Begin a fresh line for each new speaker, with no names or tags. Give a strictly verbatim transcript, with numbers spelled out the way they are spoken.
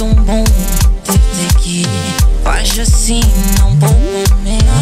tão bom ter, ter que faz assim, não pouco menos.